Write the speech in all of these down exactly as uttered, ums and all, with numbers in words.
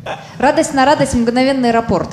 Радость на радость, мгновенный рапорт.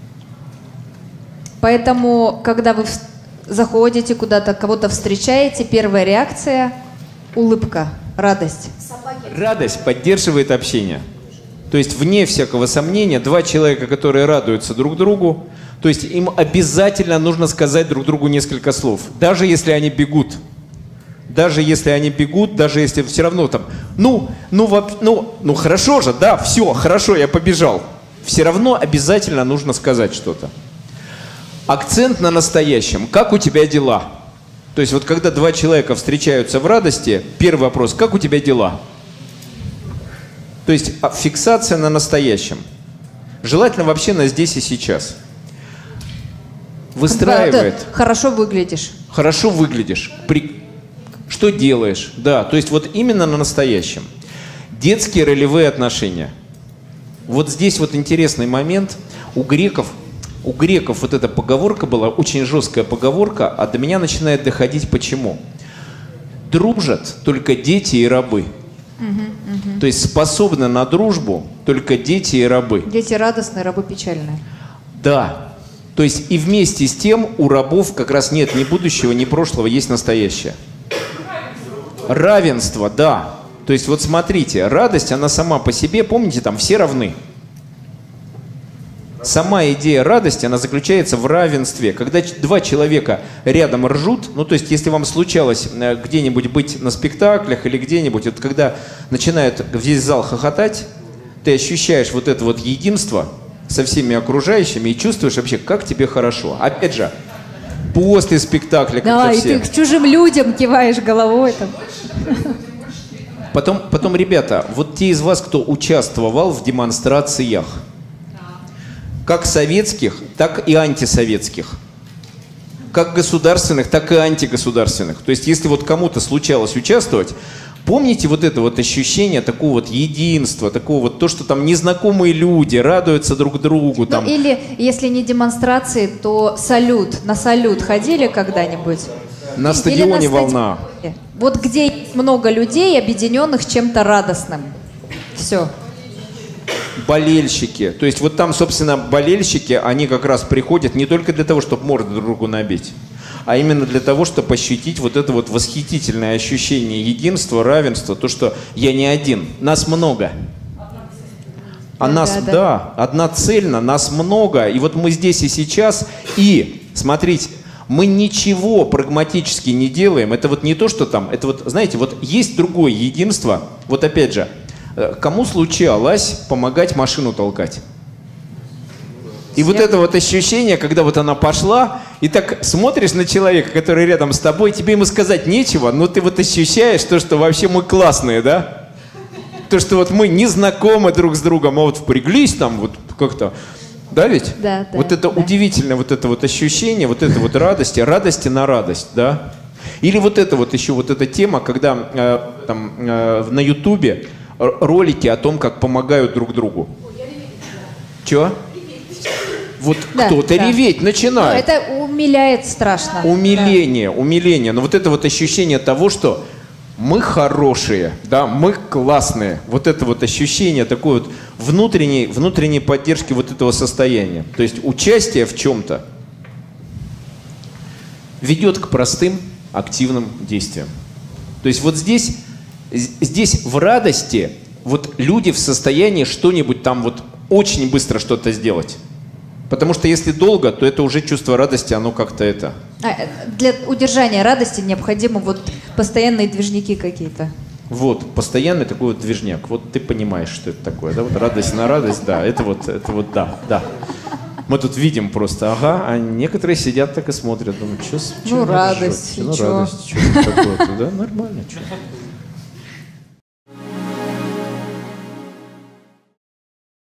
Поэтому, когда вы заходите куда-то, кого-то встречаете, первая реакция – улыбка, радость. Радость поддерживает общение. То есть, вне всякого сомнения, два человека, которые радуются друг другу, то есть им обязательно нужно сказать друг другу несколько слов. Даже если они бегут. Даже если они бегут, даже если все равно там, ну, ну, ну, ну хорошо же, да, все, хорошо, я побежал. Все равно обязательно нужно сказать что-то. Акцент на настоящем. Как у тебя дела? То есть вот когда два человека встречаются в радости, первый вопрос, как у тебя дела? То есть фиксация на настоящем. Желательно вообще на здесь и сейчас. Выстраивает. Да, хорошо выглядишь. Хорошо выглядишь. При... Что делаешь? Да, то есть вот именно на настоящем. Детские ролевые отношения. Вот здесь вот интересный момент. У греков, у греков вот эта поговорка была, очень жесткая поговорка, а до меня начинает доходить почему. Дружат только дети и рабы. Угу, угу. То есть способны на дружбу только дети и рабы. Дети радостные, рабы печальные. Да. То есть и вместе с тем у рабов как раз нет ни будущего, ни прошлого, есть настоящее. Равенство, да. То есть вот смотрите, радость, она сама по себе, помните, там все равны. Сама идея радости, она заключается в равенстве. Когда два человека рядом ржут, ну то есть если вам случалось где-нибудь быть на спектаклях или где-нибудь, вот когда начинает весь зал хохотать, ты ощущаешь вот это вот единство со всеми окружающими и чувствуешь вообще, как тебе хорошо. Опять же, после спектакля, когда да, все... и ты к чужим людям киваешь головой там. Потом, потом, ребята, вот те из вас, кто участвовал в демонстрациях, как советских, так и антисоветских, как государственных, так и антигосударственных. То есть, если вот кому-то случалось участвовать, помните вот это вот ощущение такого вот единства, такого вот то, что там незнакомые люди радуются друг другу. Там. Ну, или, если не демонстрации, то салют. На салют ходили когда-нибудь? На стадионе на волна. Стадионе. Вот где есть много людей, объединенных чем-то радостным. Все. Болельщики. То есть вот там, собственно, болельщики, они как раз приходят не только для того, чтобы морду друг другу набить, а именно для того, чтобы ощутить вот это вот восхитительное ощущение единства, равенства, то, что я не один, нас много. А да, нас, да, да. да, одноцельно, нас много. И вот мы здесь и сейчас, и, смотрите, мы ничего прагматически не делаем. Это вот не то, что там, это вот, знаете, вот есть другое единство. Вот опять же, кому случалось помогать машину толкать? И вот это вот ощущение, когда вот она пошла, и так смотришь на человека, который рядом с тобой, тебе ему сказать нечего, но ты вот ощущаешь то, что вообще мы классные, да? То, что вот мы не знакомы друг с другом, а вот впряглись там вот как-то, да ведь? Да, да. Вот это да. удивительное вот это вот ощущение, вот это вот радости, радости на радость, да? Или вот это вот еще вот эта тема, когда э, там э, на Ютубе ролики о том, как помогают друг другу. Чего? Вот да, кто-то да. реветь начинает. Ну, это умиляет страшно. Умиление, да. умиление. Но вот это вот ощущение того, что мы хорошие, да, мы классные. Вот это вот ощущение такой вот внутренней, внутренней поддержки вот этого состояния. То есть участие в чем-то ведет к простым активным действиям. То есть вот здесь, здесь в радости вот люди в состоянии что-нибудь там вот очень быстро что-то сделать. Потому что если долго, то это уже чувство радости, оно как-то это... А, для удержания радости необходимы вот постоянные движники какие-то. Вот, постоянный такой вот движняк. Вот ты понимаешь, что это такое, да? Вот радость на радость, да, это вот, это вот, да, да. Мы тут видим просто, ага, а некоторые сидят так и смотрят, думают, что... Ну, радость, Ну, чё? радость, что такое-то, да? Нормально, что.